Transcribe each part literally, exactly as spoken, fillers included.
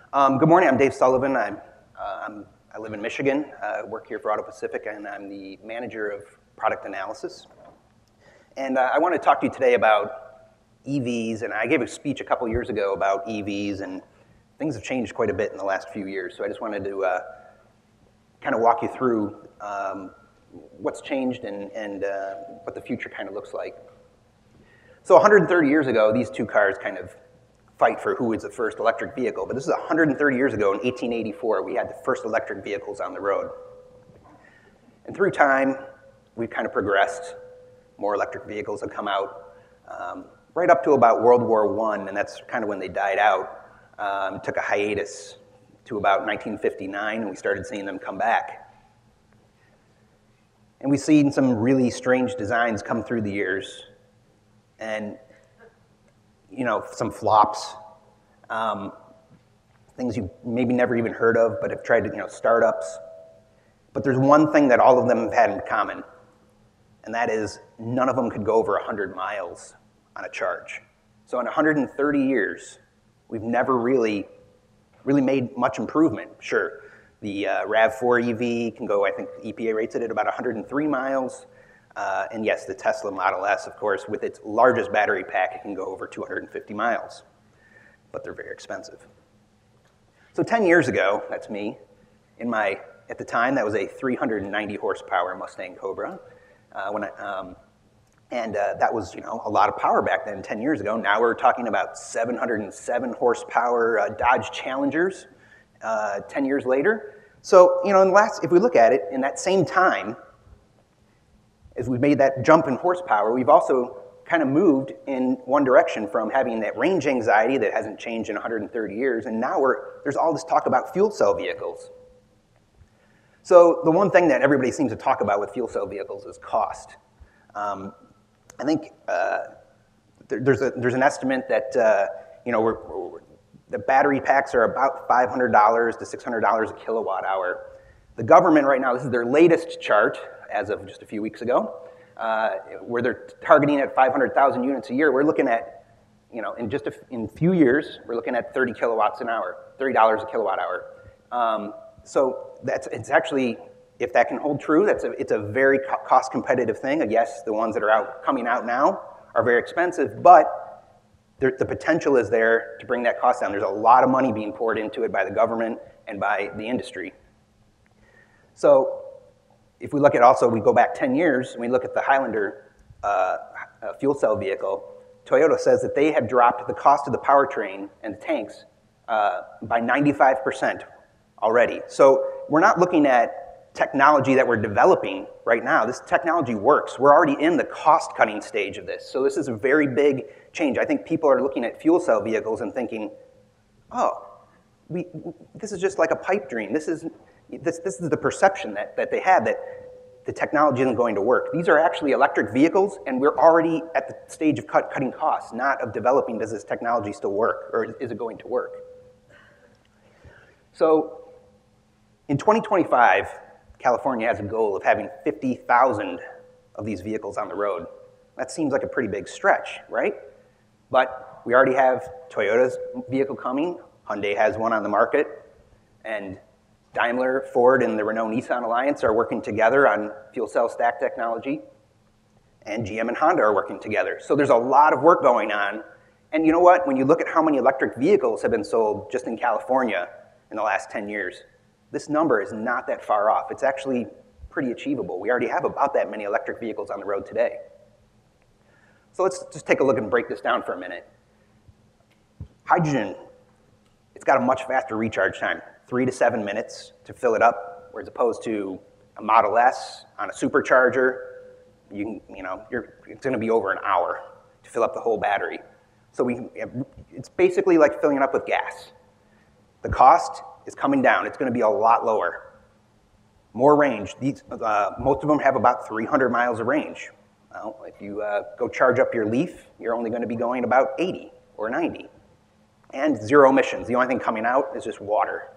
Um, good morning, I'm Dave Sullivan. I'm, uh, I'm, I live in Michigan, uh, work here for AutoPaciffic, and I'm the manager of product analysis. And uh, I want to talk to you today about E Vs, and I gave a speech a couple years ago about E Vs, and things have changed quite a bit in the last few years, so I just wanted to uh, kind of walk you through um, what's changed and, and uh, what the future kind of looks like. So one hundred thirty years ago, these two cars kind of fight for who is the first electric vehicle, but this is one hundred thirty years ago in eighteen eighty-four, we had the first electric vehicles on the road. And through time, we've kind of progressed. More electric vehicles have come out, um, right up to about World War One, and that's kind of when they died out. Um, took a hiatus to about nineteen fifty-nine, and we started seeing them come back. And we've seen some really strange designs come through the years, and you know, some flops, um, things you maybe never even heard of, but have tried to, you know, startups. But there's one thing that all of them have had in common, and that is none of them could go over one hundred miles on a charge. So in one hundred thirty years, we've never really, really made much improvement. Sure, the uh, RAV four E V can go, I think the E P A rates it at about one hundred three miles. Uh, and yes, the Tesla Model S, of course, with its largest battery pack, it can go over two hundred fifty miles, but they're very expensive. So ten years ago, that's me, in my, at the time, that was a three hundred ninety horsepower Mustang Cobra, uh, when I, um, and uh, that was, you know, a lot of power back then, ten years ago. Now we're talking about seven hundred seven horsepower uh, Dodge Challengers, uh, ten years later. So, you know, in the last, if we look at it, in that same time, as we've made that jump in horsepower, we've also kind of moved in one direction from having that range anxiety that hasn't changed in one hundred thirty years, and now we're, there's all this talk about fuel cell vehicles. So the one thing that everybody seems to talk about with fuel cell vehicles is cost. Um, I think uh, there, there's, a, there's an estimate that uh, you know, we're, we're, the battery packs are about five hundred dollars to six hundred dollars a kilowatt hour. The government right now, this is their latest chart, as of just a few weeks ago, uh, where they're targeting at five hundred thousand units a year. We're looking at, you know, in just a in few years, we're looking at thirty kilowatts an hour, thirty dollars a kilowatt hour. Um, so that's, it's actually, if that can hold true, that's a, it's a very co cost competitive thing. And yes, the ones that are out coming out now are very expensive, but there, the potential is there to bring that cost down. There's a lot of money being poured into it by the government and by the industry. So if we look at also, we go back ten years, and we look at the Highlander uh, fuel cell vehicle, Toyota says that they have dropped the cost of the powertrain and the tanks uh, by ninety-five percent already. So we're not looking at technology that we're developing right now. This technology works. We're already in the cost-cutting stage of this. So this is a very big change. I think people are looking at fuel cell vehicles and thinking, oh, we, this is just like a pipe dream. This is... This, this is the perception that, that they have, that the technology isn't going to work. These are actually electric vehicles, and we're already at the stage of cut, cutting costs, not of developing, does this technology still work, or is it going to work? So in twenty twenty-five, California has a goal of having fifty thousand of these vehicles on the road. That seems like a pretty big stretch, right? But we already have Toyota's vehicle coming, Hyundai has one on the market, and Daimler, Ford, and the Renault-Nissan Alliance are working together on fuel cell stack technology, and G M and Honda are working together. So there's a lot of work going on, and you know what? When you look at how many electric vehicles have been sold just in California in the last ten years, this number is not that far off. It's actually pretty achievable. We already have about that many electric vehicles on the road today. So let's just take a look and break this down for a minute. Hydrogen, it's got a much faster recharge time. Three to seven minutes to fill it up, whereas opposed to a Model S on a supercharger, you can, you know, you're, it's going to be over an hour to fill up the whole battery. So we, it's basically like filling it up with gas. The cost is coming down. It's going to be a lot lower. More range. These, uh, most of them have about three hundred miles of range. Well, if you uh, go charge up your Leaf, you're only going to be going about eighty or ninety. And zero emissions. The only thing coming out is just water.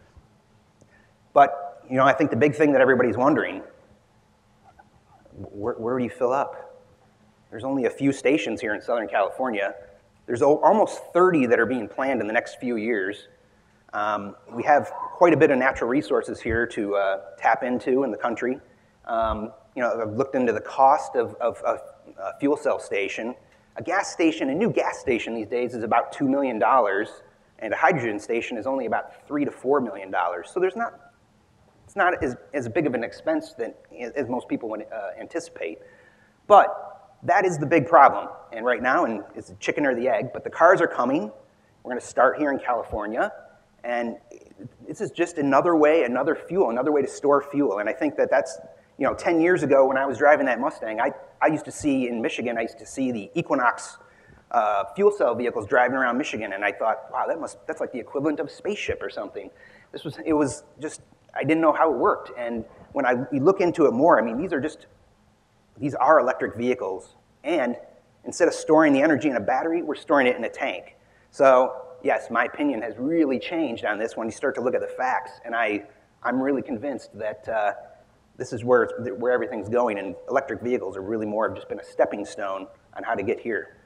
But, you know, I think the big thing that everybody's wondering, where, where do you fill up? There's only a few stations here in Southern California. There's almost thirty that are being planned in the next few years. Um, we have quite a bit of natural resources here to uh, tap into in the country. Um, you know, I've looked into the cost of, of, of a fuel cell station. A gas station, a new gas station these days is about two million dollars, and a hydrogen station is only about three to four million dollars. So there's not, it's not as, as big of an expense than, as most people would uh, anticipate. But that is the big problem. And right now, and it's the chicken or the egg, but the cars are coming. We're gonna start here in California. And this is just another way, another fuel, another way to store fuel. And I think that that's, you know, ten years ago when I was driving that Mustang, I, I used to see in Michigan, I used to see the Equinox uh, fuel cell vehicles driving around Michigan. And I thought, wow, that must, that's like the equivalent of a spaceship or something. This was, it was just, I didn't know how it worked. And when I we look into it more, I mean, these are just, these are electric vehicles. And instead of storing the energy in a battery, we're storing it in a tank. So yes, my opinion has really changed on this when you start to look at the facts, and I, I'm really convinced that uh, this is where, it's, where everything's going, and electric vehicles are really more of just been a stepping stone on how to get here.